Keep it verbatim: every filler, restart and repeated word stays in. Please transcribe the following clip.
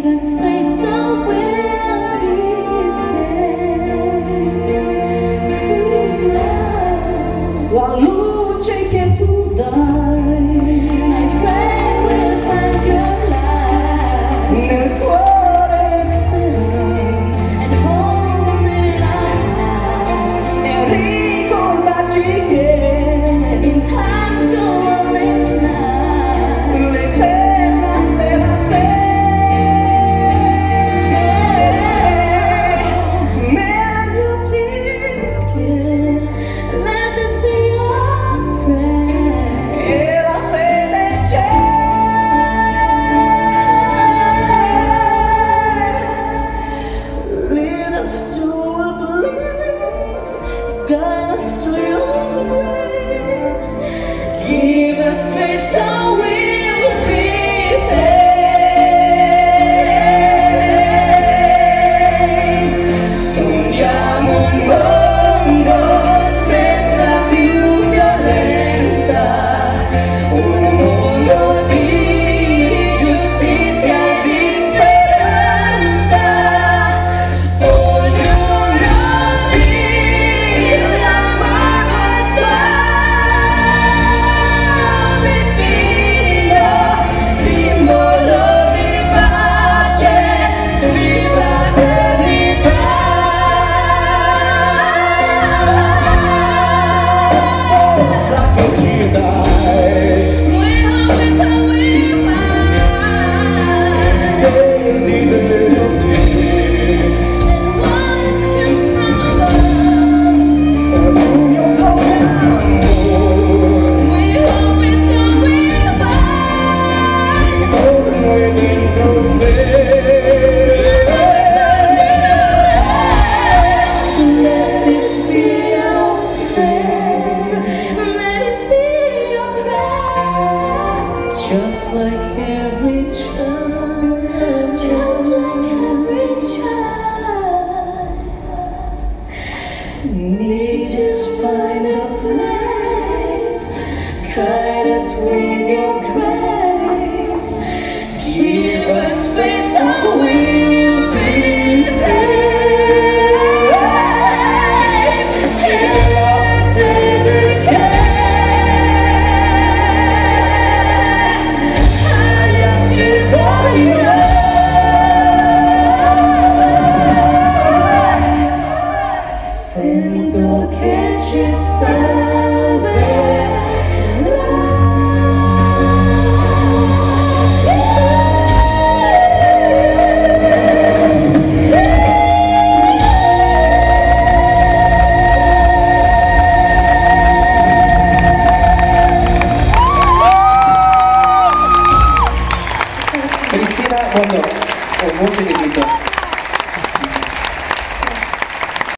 us faith so we'll be saved. La luce che tu dai, I pray we'll find your light nel cuore resterai and hold it in our hearts. e ricordarci che In times go orange night, l'eterna stella sei nella mia preghiera let this be our prayer. e la fede c'è. Lead us to a place, guide us to your grace. Give us faith so we'll be saved. Sogniamo un mondo senza più violenza, un mondo di giustizia e di speranza. Ognuno di la mano al suo vicino, simbolo di pace, di fraternità. Forza che ci dai, We hope this how we find desiderio di and watches from above. orgoglio proclamo, We hope it's how we find torno e dentro sé. Let this be our prayer. Let it be your prayer. Just like every child, Just like every child needs just find a place, guide us with your grace, give us faith so we'll be saved. Hear the sento che ci Cristina, quando ho voce di Vito.